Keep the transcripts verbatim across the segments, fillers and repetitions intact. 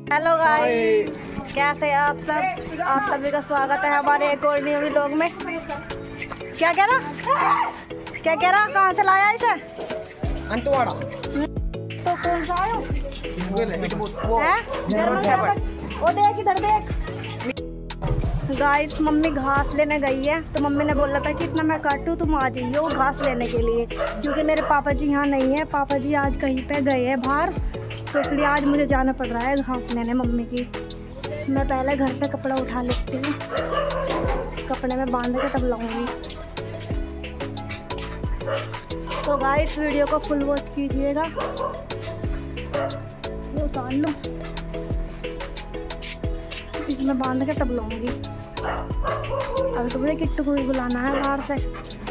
Hello guys, कैसे हैं आप सब? आप सभी का स्वागत है हमारे एक और न्यू व्लॉग में। क्या कह रहा क्या कह रहा कहाँ से लाया इसे? अंतवाड़ा। तो कौन सा आयो? वो देख इधर देख। गाइस, मम्मी घास लेने गई है तो मम्मी ने बोला था कि इतना मैं काटूं, तुम आ जाइयो घास लेने के लिए, क्योंकि मेरे पापा जी यहाँ नहीं है। पापा जी आज कहीं पे गए हैं बाहर, तो इसलिए आज मुझे जाना पड़ रहा है घास लेने मम्मी की। मैं पहले घर से कपड़ा उठा लेती हूँ, कपड़े में बांध के तब लाऊंगी। तो गाइस, वीडियो को फुल वॉच कीजिएगा। ये उतार लो, इसमें बांध के तब लाऊंगी। अभी तो मुझे किट्टू को भी बुलाना है बाहर से।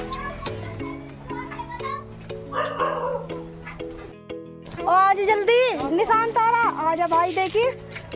ओ आज जल्दी, निशान तारा आजा भाई। देखिए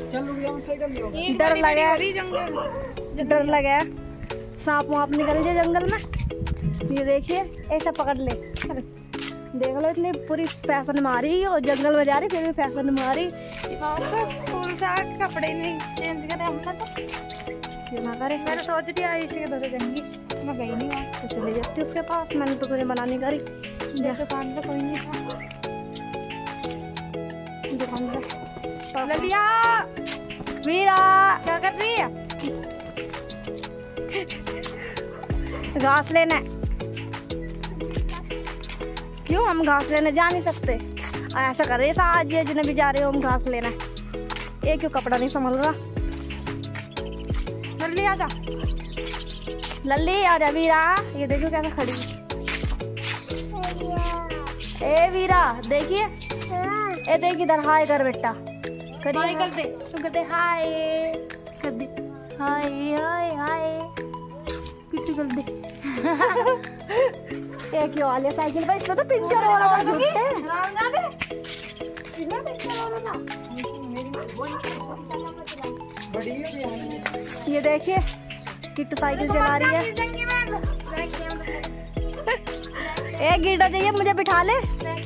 डर लगे डर लगे सांप वाप निकल जाए जंगल में। ये देखिए ऐसा पकड़ ले, देख लो इतनी पूरी फैशन मारी और जंगल में जा रही फिर भी फैशन मारी। स्कूल से आके कपड़े नहीं चेंज करे हमने तो क्यों ना करे। मैंने सोच दिया आयुषी के दौरे जाएंगी, मैं गई नहीं वहाँ, तो चले जाती उसके पास। मैंने तो तुझे मना नहीं करी, दुकान पे कोई नहीं था। दुकान पे ललिया वीरा क्या कर रही है? घास लेने। क्यों हम घास लेने जा नहीं सकते? ऐसा कर रही है आज ये जिन्हें भी जा रहे हो हम घास लेना। ये क्यों कपड़ा नहीं संभल रहा? लल्ली आजा, लल्ली आजा वीरा। ये देखो कैसे खड़ी। ए वीरा देखिए, ए देख इधर हाय कर बेटा। हाय कर दे, तू कर दे हाय कर दे, हाय हाय हाय किसी कर दे। ये क्यों वाले साइकिल पे इसमें तो पिंचर हो रहा था। ये देखिए किट्टू साइकिल चला रही है। ए गिरना चाहिए, मुझे बिठा ले।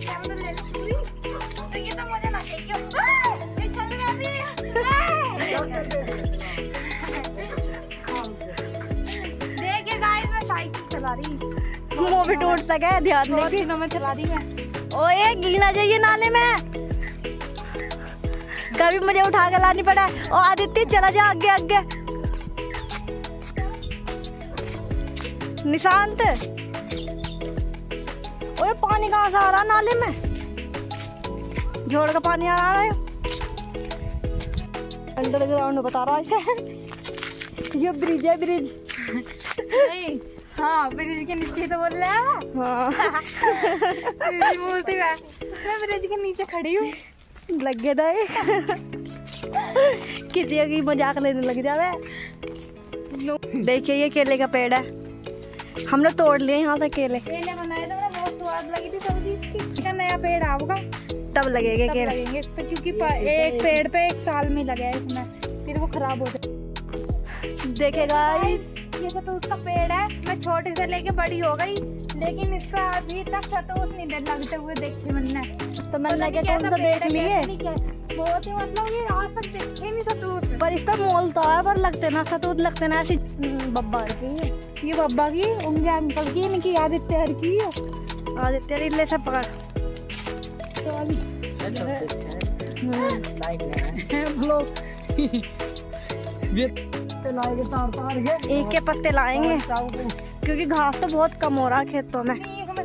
देखिए गाइस, मैं साइकिल चला रही, वो भी टूट सके ध्यान नहीं मैं चला रही मैं। ओ ये गिरना चाहिए नाले में, कभी मुझे उठा के लानी पड़ा। ओ आदित्य चला जा आगे आगे। निशांत, ओए पानी कहाँ से आ रहा नाले में? जोड़ का पानी आ रहा है अंडरग्राउंड, बता रहा है। ये ब्रिज है, ब्रिज नहीं। हाँ ब्रिज के नीचे तो बोल रहा है। हाँ बोलती है मैं ब्रिज के नीचे खड़ी हूँ। लग गया था किसी की मजाक लेने लग जावे। देखिए ये केले का पेड़ है, हमने तोड़ लिए यहाँ से केले। केले बनाए थे, बहुत स्वाद लगी थी सब्जी इसकी। का नया पेड़ आऊगा तब लगेंगे केले लगेंगे इस पे, क्योंकि एक पेड़ पे एक साल में लगे इसमें, फिर वो खराब हो जाए। देखेगा ये शतूत का पेड़ है, मैं छोटे से लेके बड़ी हो गई, लेकिन इसका अभी तक शतूत नहीं लगते हुए देखे मैंने। तो मैंने लगे कौन सा देख लिए, बहुत ही मतलब ये आज तक देखे नहीं शतूत। पर इसका मोल तो है, पर लगते ना शतूत लगते ना। ऐसी बब्बा की है ये, बब्बा की उंगली अंकल की, इनकी आदित्य की है। आदित्य रिले से पकड़ एक के पत्ते लाएंगे क्योंकि घास तो बहुत कम हो रहा है खेतों में।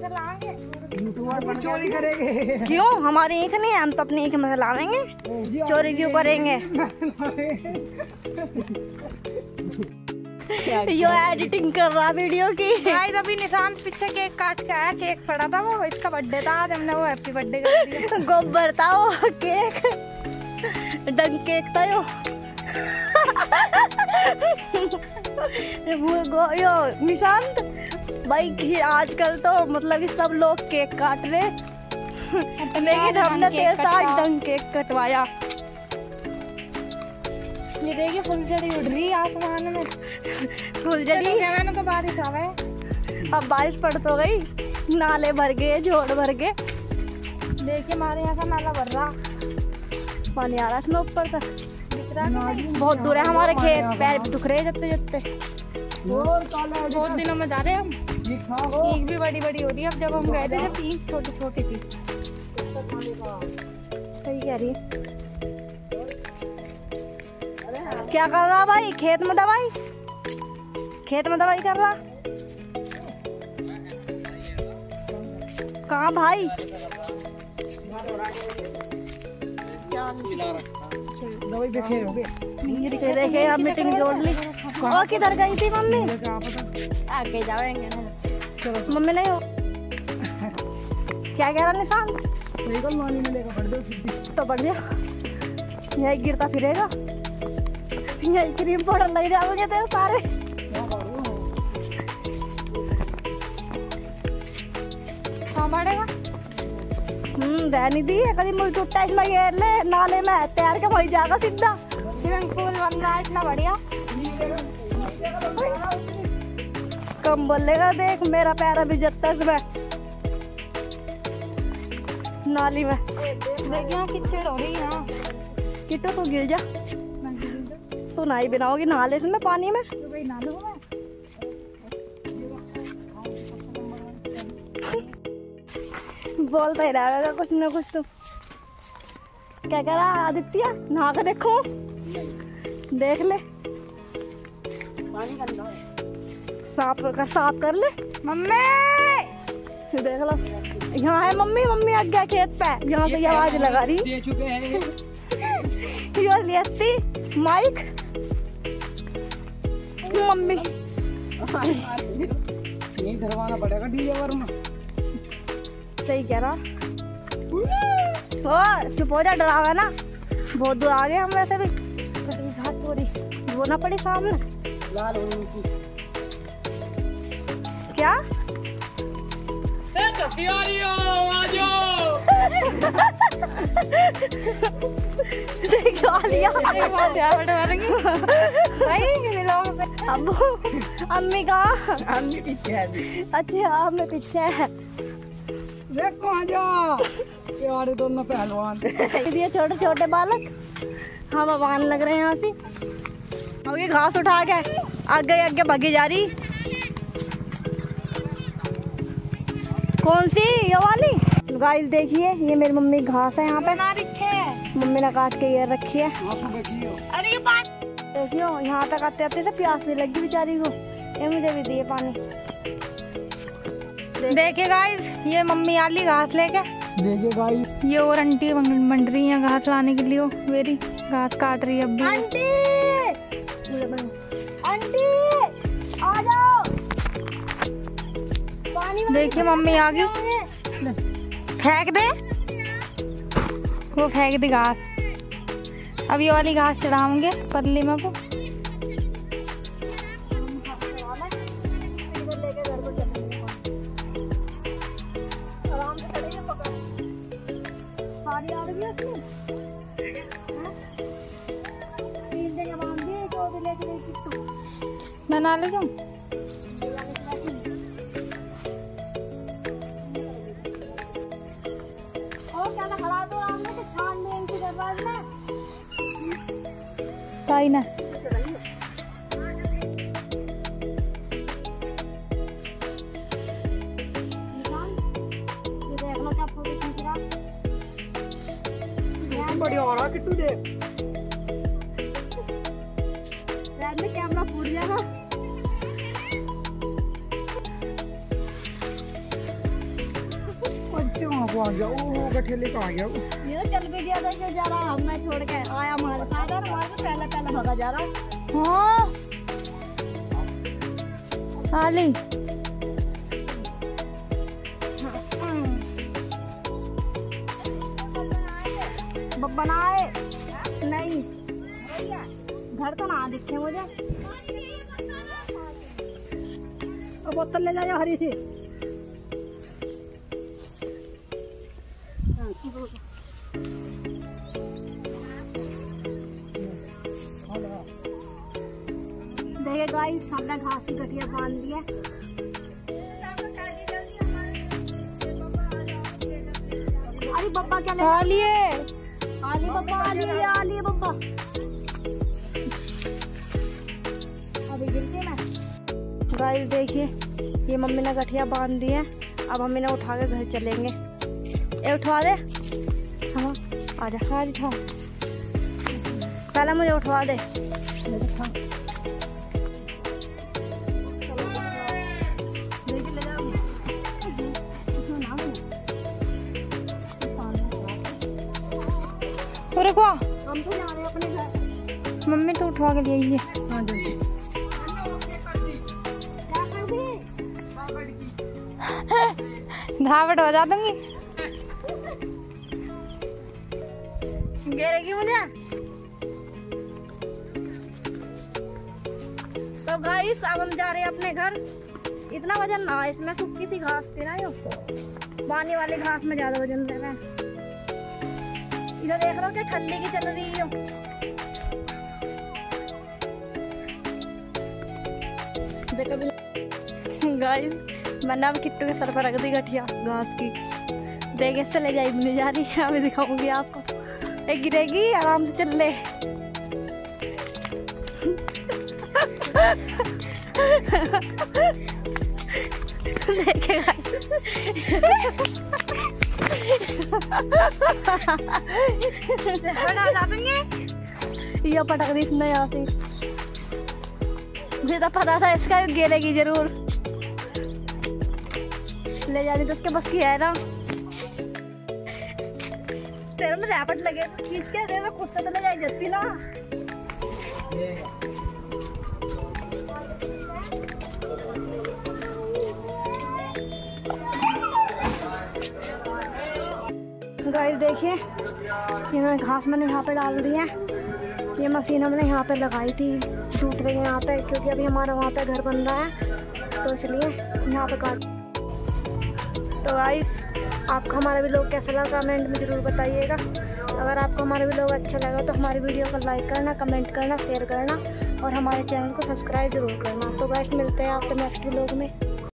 चोरी करेंगे क्यों? हमारी ईख नहीं है, हम तो अपनी ईख में लावेंगे। चोरी क्यों करेंगे? यो एडिटिंग कर रहा वीडियो की। गाइस अभी निशान पीछे केक काट के आया, केक पड़ा था, वो इसका बर्थडे था आज, हमने वो हैप्पी बर्थडे कर दिया। गोबर था वो केक, डंग केक था यो। यो निशांत भाई, आजकल तो मतलब सब लोग केक काट रहे, लेकिन हमने तेरे साथ डंग केक कटवाया। ये देखिए फुलझड़ी उड़ रही है आसमान में। फुलझड़ी मैंने तो बारिश आवे, अब बारिश पड़ तो गई, नाले भर गए, झोड़ भर गए। देखिए हमारे यहाँ का नाला भर रहा, पानी आ रहा है इसमें ऊपर तक। बहुत दूर है हमारे खेत, पैर भी दुख रहे जत्ते जत्ते। बहुत दिनों में जा रहे हैं हम। ईख भी बड़ी बड़ी हो रही है अब, जब हम गए थे जब ईख छोटी छोटी थी। सही कह रही है। क्या कर रहा भाई? खेत में दवाई, खेत में दवाई कर रहा। कहाँ भाई? दवाई देखे देखे अब मीटिंग जोड़ ली। और किधर गई थी मम्मी? आगे जाएंगे मम्मी। नहीं हो क्या कह रहा निशान? तो बढ़ गया, यही गिरता फिरेगा, यही क्रीम पाउडर लग जाओगे तेरे सारे। हाँ बढ़ेगा। हम्म रहनी दी है, कभी मुझे टूटा इसमें घेर ले नाले में, तैर के वही जाएगा सीधा। स्विमिंग पूल बन रहा है इतना बढ़िया। कम बोलेगा, देख मेरा पैर अभी जत्ता है इसमें नाली में। देखिए किचड़ हो रही है। किट्टू तू गिर जा, तू नाई बनाओगी नाले से में पानी में। बोलता ही रहेगा कुछ ना कुछ। तो क्या कह रहा आदित्य? नहा के देखो, देख ले साफ कर, साफ कर ले मम्मी। देख लो यहाँ है मम्मी, मम्मी आ गया खेत पे, यहाँ से आवाज लगा रही। दे चुके हैं यो लियती माइक मम्मी। यही धरवाना पड़ेगा डीजे वरना। सही कह रहा। चुप हो जा, डरावा ना। बहुत दूर आ गए हम वैसे भी। घास हो रही, वो ना पड़ी सामने लाल हो रही। क्या अब अम्मी कहाँ? अम्मी पीछे है। अच्छा अम्मी पीछे है। देखो यार दोनों पहलवान ये छोटे छोटे बालक हम भगवान लग रहे हैं यहाँ से। अब ये घास उठा के आगे आगे भागी जा रही। कौन सी? ये वाली। गाइस देखिए ये मेरी मम्मी घास है यहाँ पे बना रखी है, मम्मी ने काट के ये रखी है। अरे ये पानी देखियो, यहाँ तक आते आते तो प्यास नहीं लगी बेचारी को। ये मुझे भी दिए पानी। देखिए गाइस ये मम्मी आली घास लेके। देखिए गाइस ये और आंटी मंड रही है घास लाने के लिए। वो मेरी घास काट रही है अब। आंटी आंटी आ जाओ, पानी। देखिए मम्मी आ गई, फेंक दे, वो फेंक दी घास। अब ये वाली घास चढ़ाऊंगे पतली में को। मैं ना ले जाऊं? काई ना बढ़िया हो रहा किट्टू देख। कैमरा फूट जाएगा। आ गया वो गठेले का आ गया। ये चल भी दिया था जो जा रहा हम मैं छोड़ के आया हमारे साथ और वहां से पहले पहले भागा जा रहा। हां आली बनाए नहीं घर तो ना दिखे मुझे। अब बोतल ले जाओ हरी सी। देखिए गाइस हमने घास की गठिया बांध दी है। अरे बब्बा क्या ले? आलिए आली बब्बा आलिए आलिए बब्बा गाइस देखिए, ये मम्मी ने गठिया बांध दी है। अब हम इन्हें उठा के घर चलेंगे। ये उठवा दे। हाँ आजा आज उठा, पहले मुझे उठवा दे। रुको, हम तो जा रहे हैं अपने घर। मम्मी तो उठवा के ले आई है। हाँ जल्दी। धावट हो जा दूंगी, गिरेगी मुझे। तो गाइस अब हम जा रहे हैं अपने घर। इतना वजन ना, इसमें सूखी थी घास थी ना, यो पानी वाली घास में ज्यादा वजन दे रहा है। इधर देख रहा हूँ कि ठंडी की चल रही है। गाइस मैंने अब किट्टू के सर पर रख दी गठिया घास की। देख इससे ले जाई नहीं जा रही है, अभी दिखाऊंगी आपको। ये गिरेगी, आराम से चल ले। देखेगा ये पटक दी इसने यहाँ से। मुझे तो पता था इसका गिरेगी जरूर। ले जाने तो उसके बस की है ना। तेरे में रैपट लगे तो खींच के दे, तो खुद से तो ले जाई जाती ना। गाइस देखिए, ये मैं घास मैंने यहाँ पे डाल दी है। ये मशीन हमने यहाँ पे लगाई थी दूसरे यहाँ पे, क्योंकि अभी हमारा वहाँ पे घर बन रहा है, तो इसलिए यहाँ पे काट। तो गाइस आपको हमारा वीडियो कैसा लगा कमेंट में ज़रूर बताइएगा। अगर आपको हमारा वीडियो अच्छा लगा तो हमारी वीडियो को लाइक करना, कमेंट करना, शेयर करना और हमारे चैनल को सब्सक्राइब ज़रूर करना। तो गाइस मिलते हैं आपके नेक्स्ट व्लॉग में।